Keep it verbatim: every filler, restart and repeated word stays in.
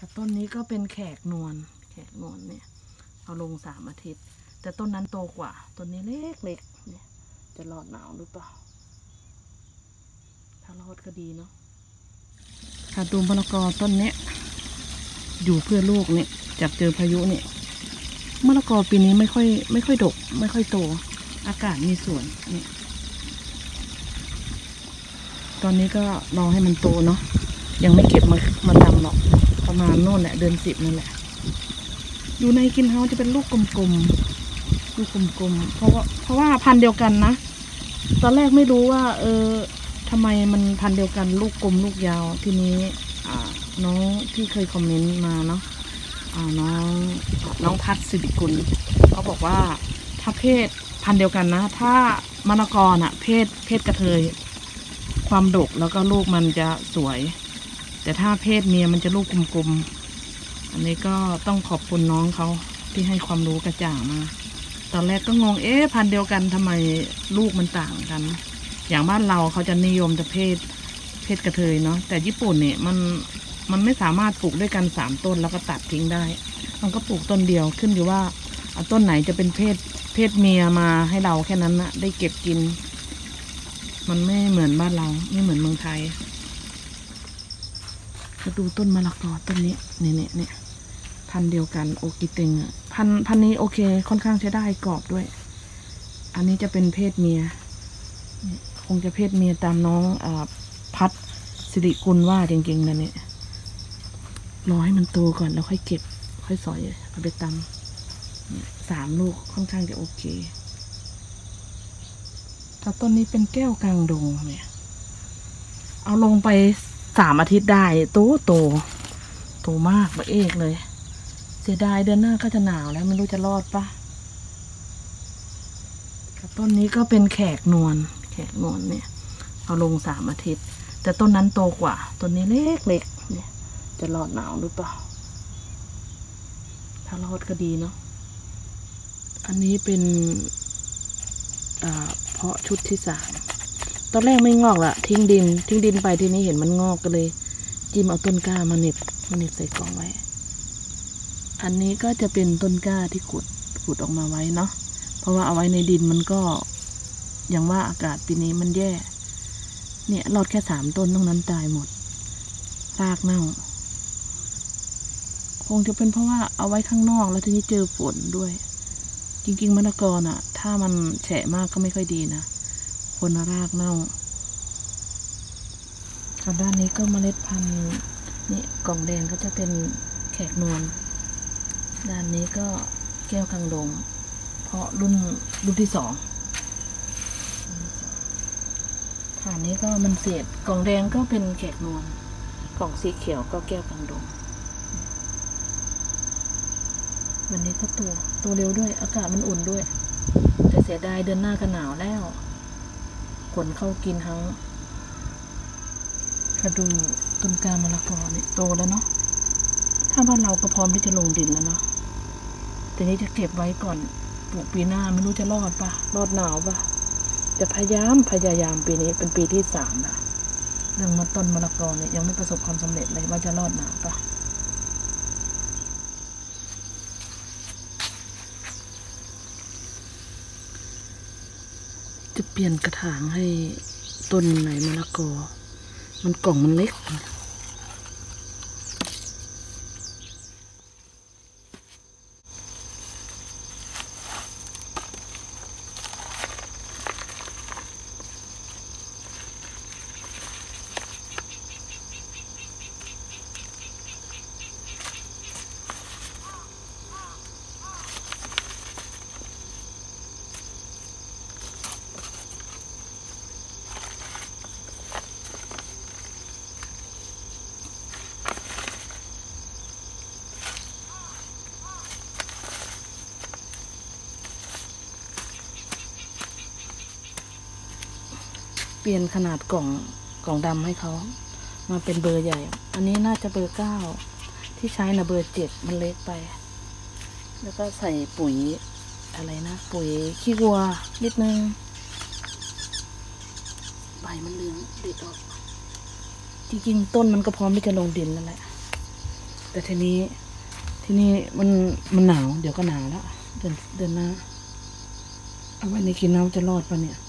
ค่ะต้นนี้ก็เป็นแขกนวลแขกนวลเนี่ยเอาลงสามอาทิตย์แต่ต้นนั้นโตกว่าต้นนี้เล็กเล็กเนี่ยจะรอดหนาวหรือเปล่าถ้ารอดก็ดีเนาะค่ะตูมมะละกอต้นเนี้ยอยู่เพื่อลูกเนี่ยจากเจอพายุเนี่ยมะละกอปีนี้ไม่ค่อยไม่ค่อยดกไม่ค่อยโตอากาศมีส่วนเนี่ยตอนนี้ก็รอให้มันโตเนาะยังไม่เก็บมามาทำหรอกประมาณโน่นแหละเดือนสิบนั่นแหละอยู่ในกินเฮาจะเป็นลูกกลมๆลูกกลมๆเพราะว่าเพราะว่าพันธุ์เดียวกันนะตอนแรกไม่รู้ว่าเออทำไมมันพันธุ์เดียวกันลูกกลมลูกยาวทีนี้อ่าน้องที่เคยคอมเมนต์มาเนาะอ่าน้องน้องพัดสิริกุลเขาบอกว่าถ้าเพศพันธุ์เดียวกันนะถ้ามะละกอน่ะเพศเพศกระเทยความดกแล้วก็ลูกมันจะสวยแต่ถ้าเพศเมียมันจะลูกกลมๆอันนี้ก็ต้องขอบคุณน้องเขาที่ให้ความรู้กระจ่างมาตอนแรกก็งงเอ๊ะพันธุ์เดียวกันทำไมลูกมันต่างกันอย่างบ้านเราเขาจะนิยมจะเพศเพศกระเทยเนาะแต่ญี่ปุ่นเนี่ยมันมันไม่สามารถปลูกด้วยกันสามต้นแล้วก็ตัดทิ้งได้มันก็ปลูกต้นเดียวขึ้นอยู่ว่าต้นไหนจะเป็นเพศเพศเมียมาให้เราแค่นั้นนะได้เก็บกินมันไม่เหมือนบ้านเราไม่เหมือนเมืองไทยมาดูต้นมะละกอต้นนี้เนี่ยเนี่ยเนี่ยพันธุ์เดียวกันโอกิเต็งอ่ะพันพันนี้โอเคค่อนข้างใช้ได้กรอบด้วยอันนี้จะเป็นเพศเมียคงจะเพศเมียตามน้องอ่าพัดสิริกุลว่าจริงๆนะเนี่ยรอให้มันโตก่อนแล้วค่อยเก็บค่อยสอยเอาไปตำเนี่ยสามลูกค่อนข้างจะโอเคถ้าต้นนี้เป็นแก้วกลางดงเนี่ยเอาลงไปสามอาทิตย์ได้โตโตโตมากบะเอกเลยเสียดายเดือนหน้าก็จะหนาวแล้วไม่รู้จะรอดปะต้นนี้ก็เป็นแขกนวลแขกนวลเนี่ยเอาลงสามอาทิตย์แต่ต้นนั้นโตกว่าต้นนี้เล็กเล็กเนี่ยจะรอดหนาวหรือเปล่าถ้ารอดก็ดีเนาะอันนี้เป็นอ่าเพาะชุดที่สามตอนแรกไม่งอกละทิ้งดินทิ้งดินไปทีนี้เห็นมันงอกก็เลยจิ้มเอาต้นกล้ามาเน็บมาเน็บใส่กล่องไว้อันนี้ก็จะเป็นต้นกล้าที่ขุดขุดออกมาไว้เนาะเพราะว่าเอาไว้ในดินมันก็อย่างว่าอากาศปีนี้มันแย่เนี่ยรอดแค่สามต้นตรงนั้นตายหมดรากเน่าคงจะเป็นเพราะว่าเอาไว้ข้างนอกแล้วทีนี้เจอฝนด้วยจริงๆมะละกอน่ะถ้ามันแฉะมากก็ไม่ค่อยดีนะคนรากเน่าทางด้านนี้ก็เมล็ดพันธุ์นี่กล่องแดงก็จะเป็นแขกนวลด้านนี้ก็แก้วกลางดงเพราะรุ่นรุ่นที่สองฐานนี้ก็มันเศษกล่องแดงก็เป็นแขกนวลกล่องสีเขียวก็แก้วกลางดงวันนี้ก็ตัวตัวเร็วด้วยอากาศมันอุ่นด้วยแต่เสียดายเดือนหน้าก็หนาวแล้วขนเข้ากินทั้งกระดูต้นกามะละกอเนี่ยโตแล้วเนาะถ้าบ้านเราก็พร้อมที่จะลงดินแล้วเนาะแต่นี้จะเก็บไว้ก่อนปลูกปีหน้าไม่รู้จะรอดปะรอดหนาวปะจะพยายามพยายามปีนี้เป็นปีที่สามละเรื่องมาต้นมะละกอเนี่ยยังไม่ประสบความสำเร็จเลยว่าจะรอดหนาวปะจะเปลี่ยนกระถางให้ต้นไหนมะละกอมันกล่องมันเล็กเปลี่ยนขนาดกล่องกล่องดำให้เขามาเป็นเบอร์ใหญ่อันนี้น่าจะเบอร์เก้าที่ใช้นะเบอร์เจ็ดมันเล็กไปแล้วก็ใส่ปุ๋ยอะไรนะปุ๋ยขี้วัวนิดนึงใบมันเหลืองเด็ดออกจริงๆต้นมันก็พร้อมที่จะลงดินแล้วแหละแต่ทีนี้ที่นี่มันมันหนาวเดี๋ยวก็หนาวแล้วเดือนเดือนหน้าเอาไว้ในกินน้ำจะรอดปะเนี่ย